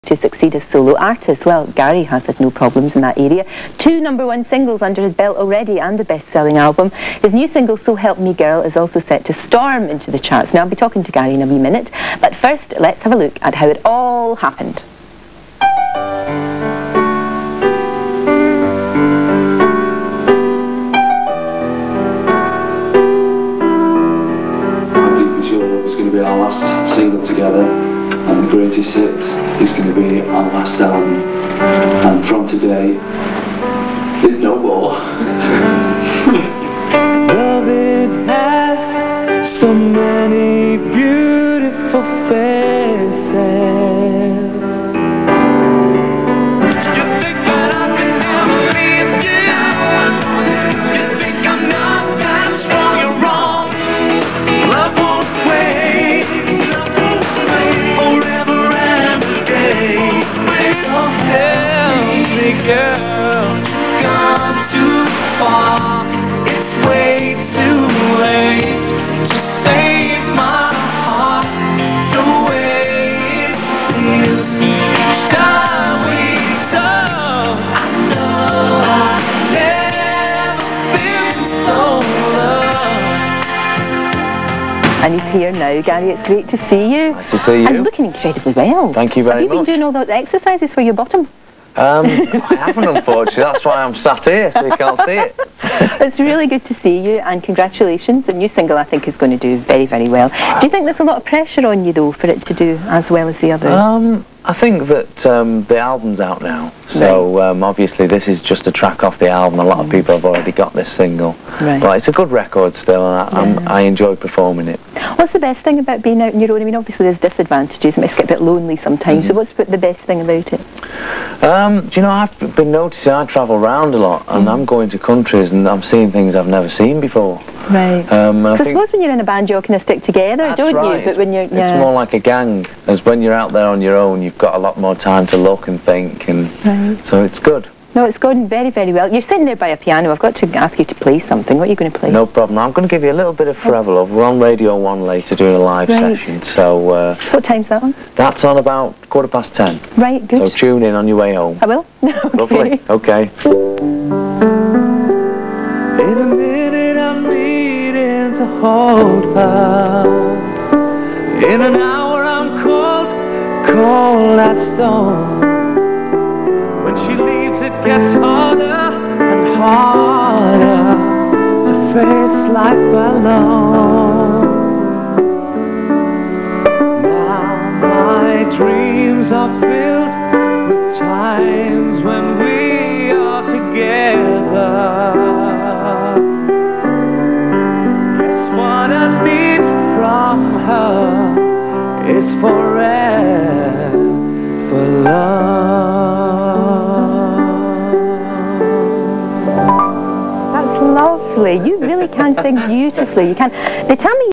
to succeed as solo artist. Well, Gary has had no problems in that area. 2 #1 singles under his belt already and a best-selling album. His new single, So Help Me Girl, is also set to storm into the charts. Now, I'll be talking to Gary in a wee minute, but first, let's have a look at how it all happened. I'm deeply sure it was going to be our last single together, and The Greatest Hits is going to be our last album, and from today there's no more. Love, it has so many beautiful faces. You think that I can never leave you? You think I'm not that strong? You're wrong. Love won't wait forever and a day. So help me, girl, gone too far. It's way too late to save my heart the way it feels. Each time we talk, I know I've never been so loved. And he's here now. Gary, it's great to see you. Nice to see you. And looking incredibly well. Thank you very much. Have you been doing all those exercises for your bottom? I haven't, unfortunately. That's why I'm sat here, so you can't see it. It's really good to see you, and congratulations. The new single, I think, is going to do very, very well. Do you think there's a lot of pressure on you, though, for it to do as well as the others? I think that the album's out now, so obviously this is just a track off the album. A lot of people have already got this single, but it's a good record still, and I enjoy performing it. What's the best thing about being out on your own? I mean, obviously there's disadvantages. It makes it get a bit lonely sometimes, so what's the best thing about it? Do you know, I've been noticing I travel around a lot, and I'm going to countries and I'm seeing things I've never seen before. Right. I suppose when you're in a band you all kind of stick together, don't you? But when you're, it's more like a gang, as when you're out there on your own you've got a lot more time to look and think, and so it's good. No, it's going very, very well. You're sitting there by a piano. I've got to ask you to play something. What are you going to play? No problem. I'm going to give you a little bit of Forever Love. We're on Radio 1 later doing a live session, so... what time's that on? That's on about 10:15. Right, good. So tune in on your way home. I will. Lovely. Okay. In a minute I'm needing to hold her. In an hour I'm cold, cold as stone. When she leaves it gets harder and harder to face life alone. Now my dreams are filled with times when we are together. Guess what I need from her is forever love. That's lovely. You really can sing beautifully. You can. They tell me